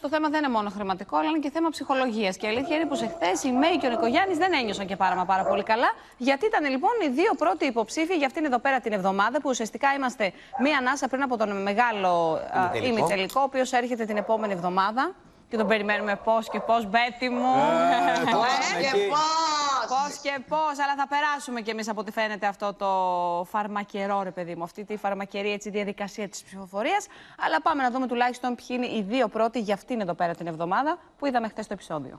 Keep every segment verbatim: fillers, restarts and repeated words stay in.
Το θέμα δεν είναι μόνο χρηματικό, αλλά είναι και θέμα ψυχολογίας. Και η αλήθεια είναι πως εχθές η Μέη και ο Νικογιάννης δεν ένιωσαν και πάρα, μα πάρα πολύ καλά. Γιατί ήταν λοιπόν οι δύο πρώτοι υποψήφοι για αυτήν εδώ πέρα την εβδομάδα, που ουσιαστικά είμαστε μία ανάσα πριν από τον μεγάλο ημιτελικό, ο οποίος έρχεται την επόμενη εβδομάδα. Και τον περιμένουμε πώς και πώς, Μπέτη μου. Ε, πώς και πώς. Πώς και πώς, αλλά θα περάσουμε κι εμείς από ό,τι φαίνεται αυτό το φαρμακερό, ρε παιδί μου, αυτή τη φαρμακερή έτσι, διαδικασία της ψηφοφορίας. Αλλά πάμε να δούμε τουλάχιστον ποιοι είναι οι δύο πρώτοι για αυτήν εδώ πέρα την εβδομάδα που είδαμε χτες το επεισόδιο.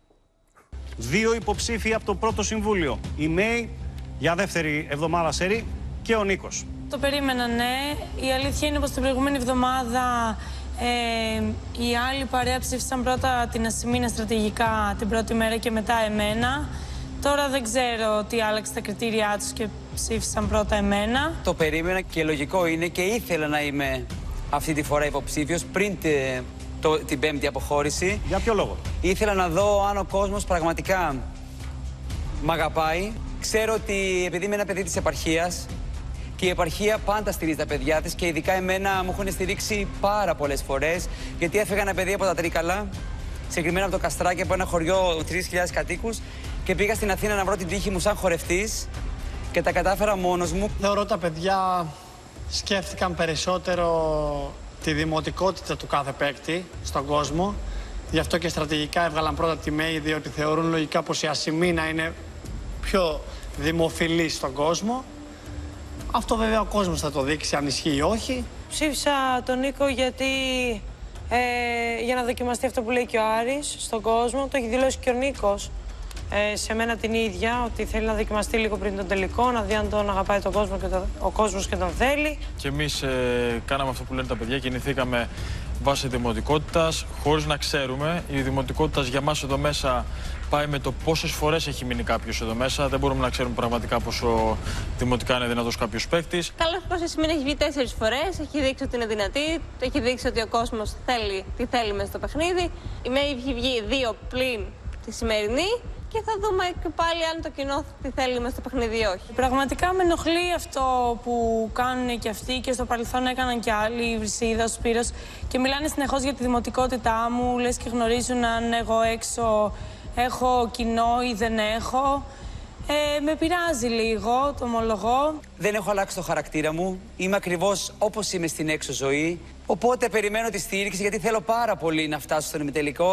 Δύο υποψήφοι από το πρώτο συμβούλιο. Η Μέη για δεύτερη εβδομάδα σερί και ο Νίκος. Το περίμενα, ναι. Η αλήθεια είναι πως την προηγούμενη εβδομάδα ε, οι άλλοι παρέα ψήφισαν πρώτα την Ασημίνα στρατηγικά την πρώτη μέρα και μετά εμένα. Τώρα δεν ξέρω τι άλλαξε τα κριτήριά τους και ψήφισαν πρώτα εμένα. Το περίμενα και λογικό είναι και ήθελα να είμαι αυτή τη φορά υποψήφιος πριν τη, το, την πέμπτη αποχώρηση. Για ποιο λόγο? Ήθελα να δω αν ο κόσμος πραγματικά μ' αγαπάει. Ξέρω ότι επειδή είμαι ένα παιδί της επαρχίας και η επαρχία πάντα στηρίζει τα παιδιά της και ειδικά εμένα μου έχουν στηρίξει πάρα πολλές φορές, γιατί έφεγα ένα παιδί από τα Τρίκαλα, συγκεκριμένα από το Καστράκι, από ένα χωριό τρεις χιλιάδες κατοίκους, και πήγα στην Αθήνα να βρω την τύχη μου σαν χορευτής και τα κατάφερα μόνος μου. Θεωρώ τα παιδιά σκέφτηκαν περισσότερο τη δημοτικότητα του κάθε παίκτη στον κόσμο. Γι' αυτό και στρατηγικά έβγαλαν πρώτα τη Μέη, διότι θεωρούν λογικά πως η Ασημίνα είναι πιο δημοφιλή στον κόσμο. Αυτό βέβαια ο κόσμος θα το δείξει αν ισχύει ή όχι. Ψήφισα τον Νίκο γιατί ε, για να δοκιμαστεί αυτό που λέει και ο Άρης στον κόσμο. Το έχει δηλώσει και ο Νίκος ε, σε μένα την ίδια, ότι θέλει να δοκιμαστεί λίγο πριν τον τελικό, να δει αν τον αγαπάει τον κόσμο και το, ο κόσμος και τον θέλει. Και εμείς ε, κάναμε αυτό που λένε τα παιδιά, κινηθήκαμε βάσει δημοτικότητας, χωρίς να ξέρουμε. Η δημοτικότητα για μας εδώ μέσα πάει με το πόσες φορές έχει μείνει κάποιος εδώ μέσα. Δεν μπορούμε να ξέρουμε πραγματικά πόσο δημοτικά είναι δυνατός κάποιος παίκτης. Καλώς πως η Ασημίνα έχει βγει τέσσερις φορές, έχει δείξει ότι είναι δυνατή, έχει δείξει ότι ο κόσμος θέλει τι θέλει μέσα στο παιχνίδι. Η Μέη έχει βγει δύο πλην τη σημερινή. Και θα δούμε και πάλι αν το κοινό τι θέλει μέσα στο παιχνίδι ή όχι. Πραγματικά με ενοχλεί αυτό που κάνουν και αυτοί και στο παρελθόν έκαναν και άλλοι, η Βρυσίδα, ο Σπύρος, και μιλάνε συνεχώς για τη δημοτικότητά μου, λες και γνωρίζουν αν εγώ έξω έχω κοινό ή δεν έχω. Ε, με πειράζει λίγο, το ομολογώ. Δεν έχω αλλάξει το χαρακτήρα μου. Είμαι ακριβώς όπως είμαι στην έξω ζωή. Οπότε περιμένω τη στήριξη γιατί θέλω πάρα πολύ να φτάσω στον ημιτελικό.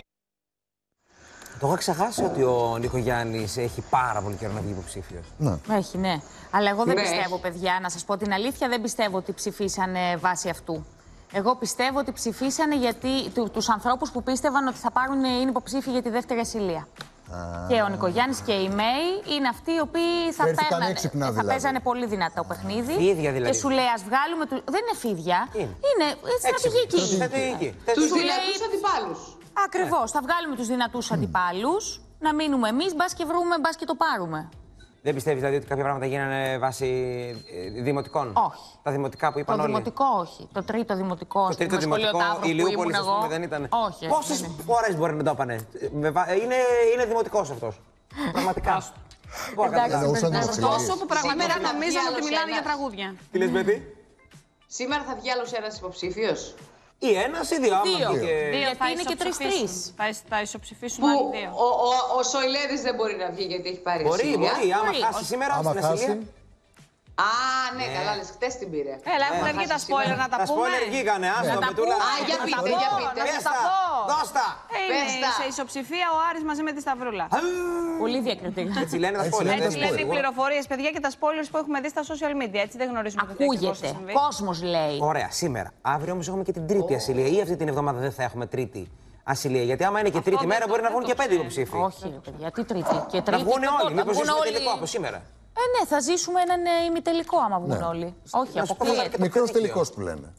Το έχω ξεχάσει ότι ο Νικογιάννης έχει πάρα πολύ καιρό να βγει υποψήφιος. Ναι. Έχει, ναι. Αλλά εγώ δεν Ναι. πιστεύω, παιδιά, να σας πω την αλήθεια, δεν πιστεύω ότι ψηφίσανε βάσει αυτού. Εγώ πιστεύω ότι ψηφίσανε γιατί του, τους ανθρώπους που πίστευαν ότι θα πάρουν, είναι υποψήφοι για τη δεύτερη ασυλία. Ah. Και ο Νικογιάννης και η Μέη είναι αυτοί οι οποίοι θα, παίρνανε, έξυπνα, θα δηλαδή. παίζανε πολύ δυνατά το παιχνίδι. Φίδια δηλαδή. Και σου λέει, ας βγάλουμε. Του... Δεν είναι φίδια. Είναι, είναι στρατηγική. Στρατηγική. Τους δυνατούς αντιπάλους. Ακριβώς. Θα βγάλουμε τους δυνατούς αντιπάλους, να μείνουμε εμείς, μπας και βρούμε, μπας και το πάρουμε. Δεν πιστεύεις δηλαδή ότι κάποια πράγματα γίνανε βάσει ε, δημοτικών? Όχι. Τα δημοτικά που είπαν Το όλοι. δημοτικό όχι. Το τρίτο δημοτικό, Το τρίτο πούμε, δημοτικό, Ταύρου, Ηλιούπολης, που ας ήμουν πούμε, εγώ. δεν ήταν? Όχι. Πόσες δεν είναι. φορές μπορεί να το έπανε? Είναι, είναι δημοτικός αυτός. Πραγματικά. Εντάξει, τόσο που πραγματικά νομίζαν ότι μιλάνε για τραγούδια. Τι λες, Μπέτη? Σήμερα θα βγει άλλος ένας υποψήφιος. Ή ένας ή δύο. Δύο. Άμα και... Δύο θα είναι και τρεις-τρεις. Θα, θα ισοψηφίσουν άλλοι Που δύο. ο, ο, ο Σοηλέδης δεν μπορεί να βγει γιατί έχει πάρει Μπορεί, ασυλία. μπορεί. Άμα Μπορεί. χάσει σήμερα Άμα στην χάσει. ασυλία. Α, ναι, καλά, λες, χτες την πήρε. Έλα, έχουν Ε, βγει τα χάσει spoiler σήμερα. να τα Τα πούμε. spoiler βγήκανε, άστο, Να τα Πετούλα. πούμε. Α, για Να πείτε, τα για πω, πείτε. να Πες τα τα. πω. Δώσ' τα. Είναι Πες τα. σε ισοψηφία ο Άρης μαζί με τη Σταυρούλα. Πολύ διακριτικά. Έτσι λένε τα Έτσι spoiler. λένε δεν Έτσι τα λένε οι σίγουρα. πληροφορίες, παιδιά, και τα spoilers που έχουμε δει στα social media. Έτσι δεν γνωρίζουμε το τι ακριβώς θα Ακούγεται. συμβεί. Κόσμος λέει. Ωραία, σήμερα. Αύριο όμως έχουμε και την τρίτη ασυλία. Ή αυτή την εβδομάδα δεν θα έχουμε τρίτη ασυλία? Γιατί άμα είναι και τρίτη δεν μέρα το- μπορεί να δεν βγουν το και πέντε ξέρω. υποψήφοι. Όχι, ρε παιδιά, τι τρίτη. Και Να τρίτη. βγουν και όλοι. τότε, Μήπως βγουν ζήσουμε όλοι. τελικό από σήμερα. Ε, ναι, θα ζήσουμε έναν ε, ημιτελικό άμα βγουν Ναι. όλοι. Όχι, Να σου πω, θα αποκλείεται. είναι Μικρός δίκαιο. τελικός που λένε.